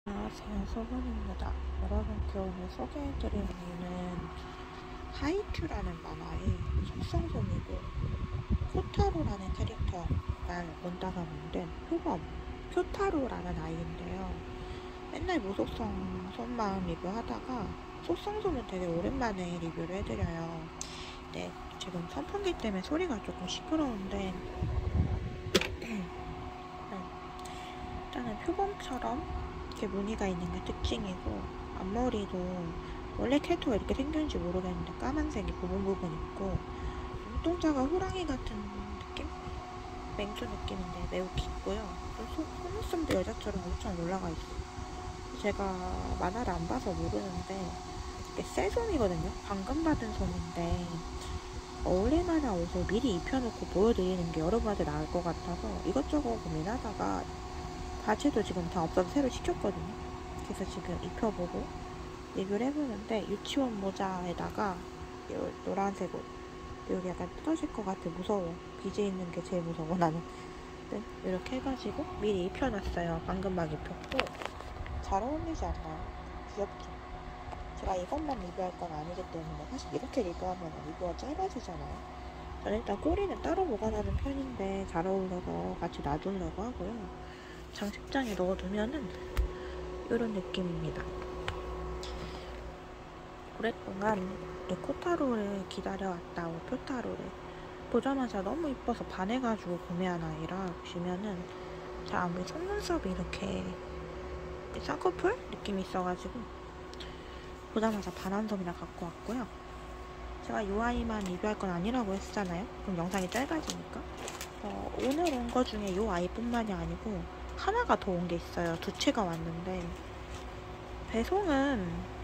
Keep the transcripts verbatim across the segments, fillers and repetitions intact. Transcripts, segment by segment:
안녕하세요, 소문입니다. 여러분께 오늘 소개해드릴 아이는 하이큐라는 만화의 속성솜이고 표타로라는 캐릭터가 원작가 만든 표범, 표타로라는 아이인데요. 맨날 무속성 솜만 리뷰하다가 속성솜은 되게 오랜만에 리뷰를 해드려요. 네, 지금 선풍기 때문에 소리가 조금 시끄러운데 네, 일단은 표범처럼 이렇게 무늬가 있는 게 특징이고, 앞머리도 원래 캐릭터가 이렇게 생겼는지 모르겠는데 까만색이 부분 부분 있고, 눈동자가 호랑이 같은 느낌? 맹수 느낌인데 매우 깊고요. 속, 속눈썹도 여자처럼 엄청 올라가 있어요. 제가 만화를 안 봐서 모르는데 이게 새 솜이거든요. 방금 받은 솜인데 어울릴만한 옷을 미리 입혀놓고 보여드리는 게 여러분한테 나을 것 같아서 이것저것 고민하다가 바지도 지금 다 없어서 새로 시켰거든요. 그래서 지금 입혀보고 리뷰를 해보는데, 유치원 모자에다가 요 노란색 옷, 여기 약간 뜯어질 것 같아 무서워. 비즈 있는 게 제일 무서워 나는. 네, 이렇게 해가지고 미리 입혀놨어요. 방금 막 입혔고 잘 어울리지 않나요? 귀엽죠? 제가 이것만 리뷰할 건 아니기 때문에 사실 이렇게 리뷰하면 리뷰가 짧아지잖아요. 저는 일단 꼬리는 따로 보관하는 편인데 잘 어울려서 같이 놔두려고 하고요. 장식장에 넣어두면은 이런 느낌입니다. 오랫동안 코타로를 기다려왔다고, 표타로를 보자마자 너무 이뻐서 반해가지고 구매한 아이라, 보시면은 잘 안 보이 속눈썹이 이렇게 쌍꺼풀 느낌이 있어가지고 보자마자 반한 솜이라 갖고 왔고요. 제가 이 아이만 리뷰할 건 아니라고 했잖아요. 그럼 영상이 짧아지니까. 어, 오늘 온 거 중에 이 아이뿐만이 아니고 하나가 더 온 게 있어요. 두 채가 왔는데 배송은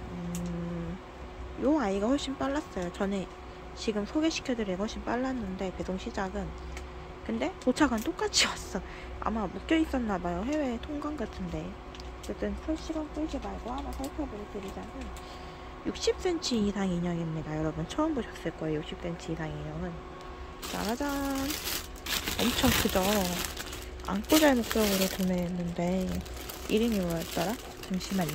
음, 요 아이가 훨씬 빨랐어요. 전에 지금 소개시켜드린 훨씬 빨랐는데 배송 시작은. 근데 도착은 똑같이 왔어. 아마 묶여있었나봐요. 해외 통관 같은데. 어쨌든 큰 시간 끌지 말고 하나 살펴보여드리자면 육십 센티미터 이상 인형입니다. 여러분 처음 보셨을 거예요. 육십 센티미터 이상 인형은. 짜라잔, 엄청 크죠. 안고잘 목적으로 구매했는데 이름이 뭐였더라? 잠시만요.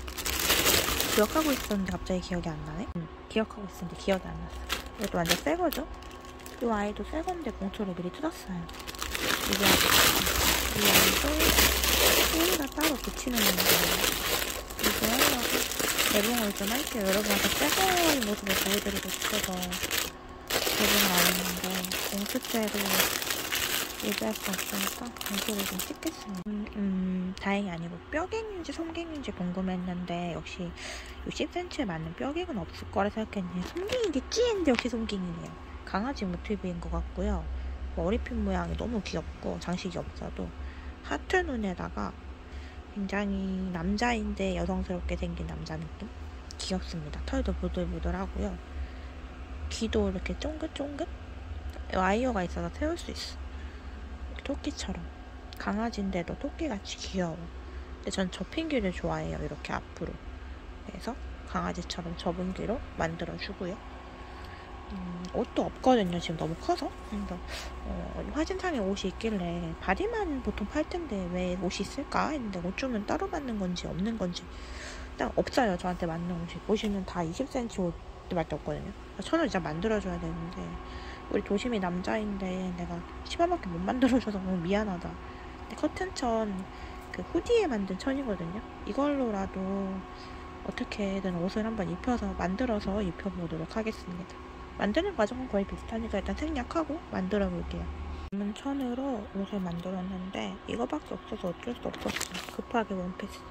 기억하고 있었는데 갑자기 기억이 안 나네. 응, 기억하고 있었는데 기억이 안 났어. 이것도 완전 새 거죠? 이 아이도 새 건데 봉투를 미리 뜯었어요. 이게 이 아이도 소리가 따로 붙이는 건데 이거 하려고 개봉을 좀 할게요. 여러분한테 새 거의 모습을 보여드리고 싶어서 개봉을 안 했는데 봉투째로 얘기할 수 없으니까 공소를 좀 찍겠습니다. 음, 음, 다행이 아니고 뼈갱인지 솜갱인지 궁금했는데 역시 육십 센티미터에 맞는 뼈갱은 없을 거라 생각했는데 솜갱이겠지 했는데 역시 솜갱이네요. 강아지 모티브인 것 같고요. 머리핀 모양이 너무 귀엽고 장식이 없어도 하트 눈에다가 굉장히 남자인데 여성스럽게 생긴 남자 느낌? 귀엽습니다. 털도 보들보들하고요. 귀도 이렇게 쫑긋쫑긋? 와이어가 있어서 세울 수 있어. 토끼처럼. 강아지인데도 토끼같이 귀여워. 근데 전 접힌 귀를 좋아해요. 이렇게 앞으로. 그래서 강아지처럼 접은 귀로 만들어주고요. 음, 옷도 없거든요. 지금 너무 커서. 그래서 어, 화진상에 옷이 있길래 바디만 보통 팔 텐데 왜 옷이 있을까 했는데 옷 주면 따로 맞는 건지 없는 건지 딱 없어요. 저한테 맞는 옷이. 보시면 다 이십 센티미터 옷밖에 없거든요. 천을 진짜 만들어줘야 되는데 우리 도심이 남자인데 내가 십 원밖에 못 만들어줘서 너무 미안하다. 근데 커튼천 그 후디에 만든 천이거든요. 이걸로라도 어떻게든 옷을 한번 입혀서 만들어서 입혀보도록 하겠습니다. 만드는 과정은 거의 비슷하니까 일단 생략하고 만들어 볼게요. 남은 천으로 옷을 만들었는데 이거밖에 없어서 어쩔 수 없었어. 급하게 원피스.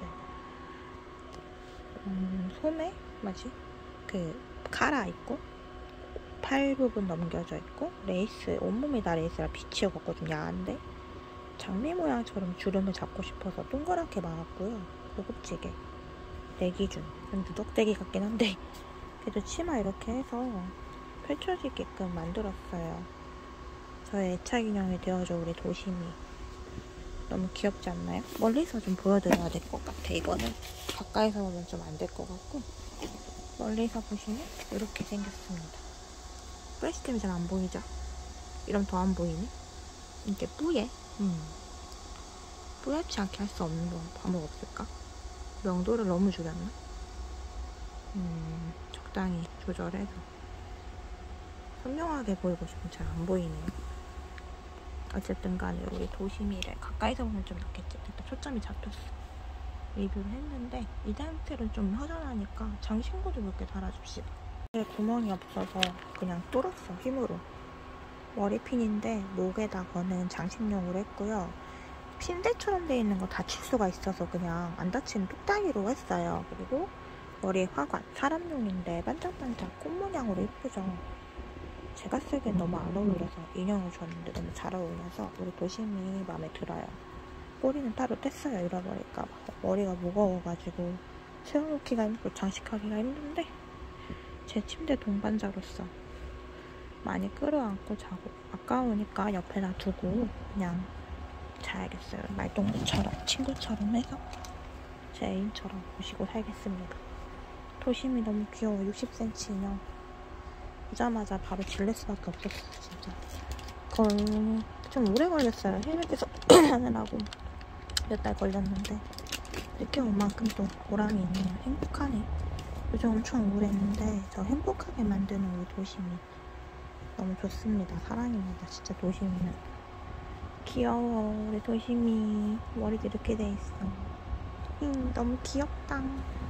음, 소매? 뭐지? 그 카라 있고 팔 부분 넘겨져 있고 레이스, 온몸이 다 레이스라 비치어갖고 좀 야한데 장미 모양처럼 주름을 잡고 싶어서 동그랗게 말았고요. 고급지게 내 기준 좀 누덕대기 같긴 한데 그래도 치마 이렇게 해서 펼쳐지게끔 만들었어요. 저의 애착 인형이 되어줘 우리 도심이. 너무 귀엽지 않나요? 멀리서 좀 보여드려야 될 것 같아. 이거는 가까이서 보면 좀 안 될 것 같고 멀리서 보시면 이렇게 생겼습니다. 플래시 때문에 잘 안 보이죠? 이러면 더 안 보이네? 이게 뿌예? 음. 뿌옇지 않게 할 수 없는 방법 없을까? 명도를 너무 줄였나? 음, 적당히 조절해서 선명하게 보이고 싶으면 잘 안 보이네요. 어쨌든 간에 우리 도심이를 가까이서 보면 좀 낫겠지. 일단 초점이 잡혔어. 리뷰를 했는데 이 상태로 좀 허전하니까 장신구도 몇 개 달아줍시다. 구멍이 없어서 그냥 뚫었어, 힘으로. 머리핀인데 목에다 거는 장식용으로 했고요. 핀대처럼 돼 있는 거 다칠 수가 있어서 그냥 안 다치는 뚝딱이로 했어요. 그리고 머리에 화관, 사람용인데 반짝반짝 꽃 모양으로 예쁘죠. 제가 쓰기엔 너무 안 어울려서 인형을 줬는데 너무 잘 어울려서 우리 도심이 마음에 들어요. 꼬리는 따로 뗐어요, 잃어버릴까 봐. 머리가 무거워가지고 세워놓기가 힘들고 장식하기가 힘든데 제 침대 동반자로서 많이 끌어안고 자고 아까우니까 옆에다 두고 그냥 자야겠어요. 말동무처럼 친구처럼 해서 제 애인처럼 모시고 살겠습니다. 도심이 너무 귀여워. 육십 센티미터 인형 오자마자 바로 질릴 수밖에 없었어. 진짜 그걸 좀 오래 걸렸어요. 헬멧에서 하느라고 몇 달 걸렸는데 늦게 온 만큼 또 보람이 있네요. 행복하네. 요즘 엄청 우울했는데 저 행복하게 만드는 우리 도심이 너무 좋습니다. 사랑입니다. 진짜 도심이는. 귀여워. 우리 도심이 머리도 이렇게 돼 있어. 음, 너무 귀엽다.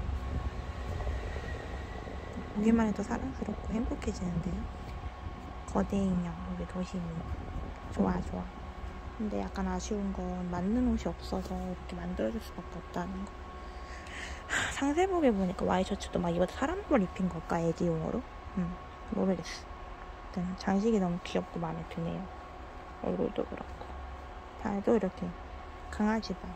보기만 해도 사랑스럽고 행복해지는데요. 거대 인형 우리 도심이 좋아 좋아. 근데 약간 아쉬운 건 맞는 옷이 없어서 이렇게 만들어줄 수밖에 없다는 거. 상세복에 보니까 와이셔츠도 막 입어서 사람물 입힌 걸까? 애기용으로? 음, 모르겠어. 일단 장식이 너무 귀엽고 마음에 드네요. 얼굴도 그렇고 발도 이렇게 강아지 발.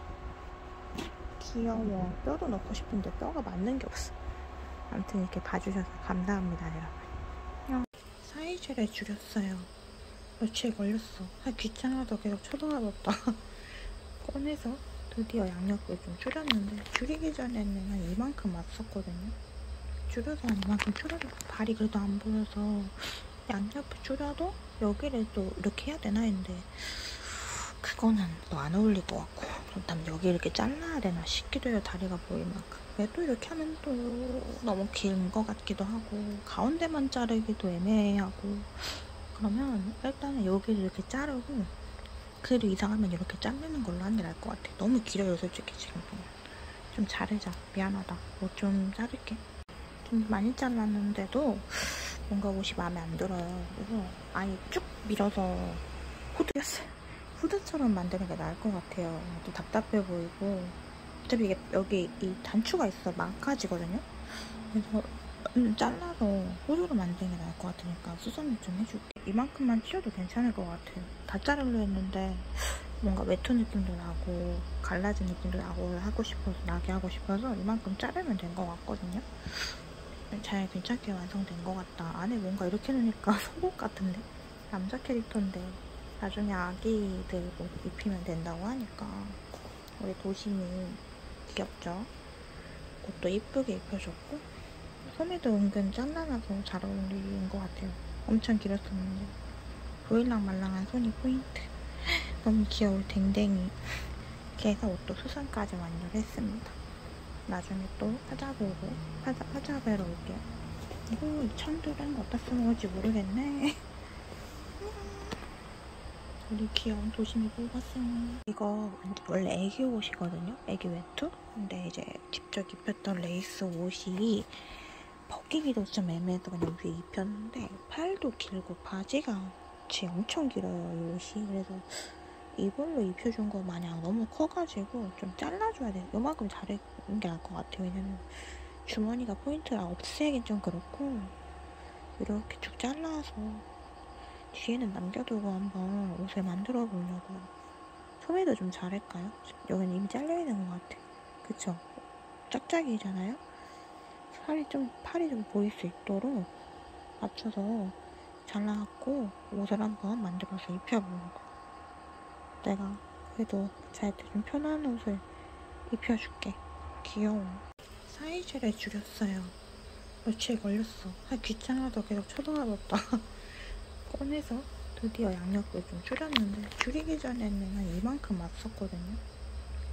귀여워. 뼈도 넣고 싶은데 뼈가 맞는 게 없어. 아무튼 이렇게 봐주셔서 감사합니다, 여러분. 사이즈를 줄였어요. 며칠 걸렸어. 아, 귀찮아서 계속 쳐다봤다. 꺼내서 드디어 양옆을 좀 줄였는데 줄이기 전에는 한 이만큼 왔었거든요. 줄여서 한 이만큼 줄여도 발이 그래도 안 보여서 양옆을 줄여도 여기를 또 이렇게 해야 되나 했는데 그거는 또 안 어울릴 것 같고 그렇다면 여기 이렇게 잘라야 되나 싶기도 해요. 다리가 보일 만큼. 왜 또 이렇게 하면 또 너무 긴 것 같기도 하고 가운데만 자르기도 애매하고 그러면 일단은 여기를 이렇게 자르고 그래도 이상하면 이렇게 자르는 걸로 하는 게 나을 것 같아. 너무 길어요 솔직히 지금. 좀 자르자. 미안하다. 뭐 좀 자를게. 좀 많이 잘랐는데도 뭔가 옷이 마음에 안 들어요. 그래서 아예 쭉 밀어서 후드였어요. 후드처럼 만드는 게 나을 것 같아요. 또 답답해 보이고 어차피 이게 여기 이 단추가 있어 망가지거든요. 그래서 음, 잘라서 후드로 만드는 게 나을 것 같으니까 수선을 좀 해줄게. 이만큼만 튀어도 괜찮을 것 같아요. 다 자르려 했는데 뭔가 웨터 느낌도 나고 갈라진 느낌도 나고 하고 싶어서 나게 하고 싶어서 이만큼 자르면 된 것 같거든요. 잘 괜찮게 완성된 것 같다. 안에 뭔가 이렇게 놓으니까 속옷 같은데? 남자 캐릭터인데 나중에 아기들 뭐 입히면 된다고 하니까 우리 도심이 귀엽죠? 옷도 이쁘게 입혀줬고 소매도 은근 짠나나서 잘 어울리는 것 같아요. 엄청 길었었는데 보일랑 말랑한 손이 포인트. 너무 귀여울 댕댕이. 이렇게 해서 옷도 수선까지 완료했습니다. 나중에 또 찾아보고 찾아, 찾아뵈러 올게요. 이거 이 천들은 어디다 쓰는 건지 모르겠네. 우리 귀여운 도심이 뽑았어요. 이거 원래 애기 옷이거든요. 애기 외투? 근데 이제 직접 입혔던 레이스 옷이 벗기기도 좀 애매해서 그냥 위에 입혔는데 팔도 길고 바지가 지금 엄청 길어요, 이 옷이. 그래서 이걸로 입혀준 거 마냥 너무 커가지고 좀 잘라줘야 돼요. 요만큼 자르는 게 나을 것 같아요. 왜냐면 주머니가 포인트라 없애긴 좀 그렇고 이렇게 쭉 잘라서 뒤에는 남겨두고 한번 옷을 만들어 보려고요. 소매도 좀 잘할까요? 여기는 이미 잘려있는 것 같아. 그쵸? 짝짝이잖아요? 살이 좀, 팔이 좀 보일 수 있도록 맞춰서 잘라갖고 옷을 한번 만들어서 입혀보려고. 내가 그래도 잘 때 좀 편한 옷을 입혀줄게. 귀여워. 사이즈를 줄였어요. 며칠 걸렸어. 아, 귀찮아서 계속 쳐다봤다. 꺼내서 드디어 양옆을 좀 줄였는데 줄이기 전에는 한 이만큼 왔었거든요.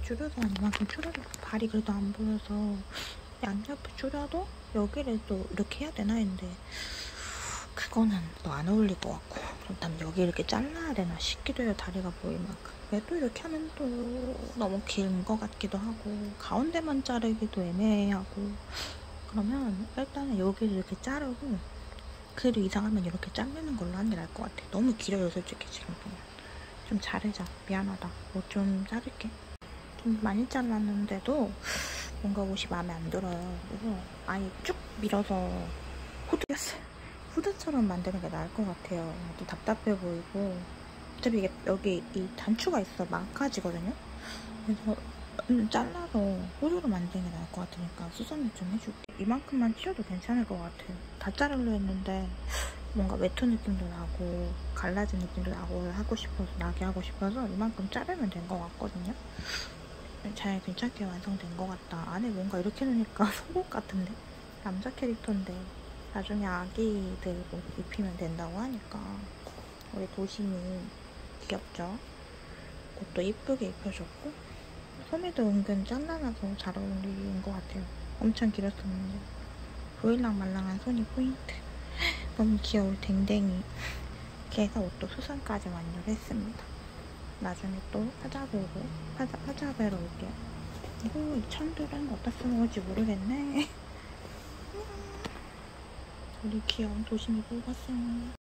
줄여서 이만큼 줄여도 발이 그래도 안 보여서 양옆을 줄여도 여기를 또 이렇게 해야 되나 했는데 그거는 또 안 어울릴 것 같고 그렇다면 여기 이렇게 잘라야 되나 싶기도 해요. 다리가 보일 만큼. 왜 또 이렇게 하면 또 너무 긴 것 같기도 하고 가운데만 자르기도 애매하고 그러면 일단은 여기를 이렇게 자르고 그래도 이상하면 이렇게 자르는 걸로 하는 게 나을 것 같아. 너무 길어요 솔직히 지금 보면. 좀 자르자. 미안하다. 뭐 좀 자를게. 좀 많이 잘랐는데도 뭔가 옷이 마음에 안 들어요. 그래서 아예 쭉 밀어서 후드였어요. 후드처럼 만드는 게 나을 것 같아요. 또 답답해 보이고 어차피 이게 여기 이 단추가 있어 망가지거든요. 그래서 음, 잘라서 후드로 만드는 게 나을 것 같으니까 수선을 좀 해줄게. 이만큼만 튀어도 괜찮을 것 같아요. 다 자르려 했는데 뭔가 외투 느낌도 나고 갈라진 느낌도 나고 하고 싶어서 나게 하고 싶어서 이만큼 자르면 된 것 같거든요. 잘 괜찮게 완성된 것 같다. 안에 뭔가 이렇게 놓으니까 속옷 같은데? 남자 캐릭터인데 나중에 아기들 옷 입히면 된다고 하니까 우리 도심이 귀엽죠? 옷도 이쁘게 입혀줬고 소매도 은근 잘라놔서 잘 어울리는 것 같아요. 엄청 길었었는데 보일랑 말랑한 손이 포인트. 너무 귀여울 댕댕이. 이렇게 해서 옷도 수선까지 완료했습니다. 나중에 또 파자보고 파자, 파자배로 올게요. 이거 이 천들은 어디다 쓰는지 모르겠네. 우리 귀여운 도심이 뽑았어요.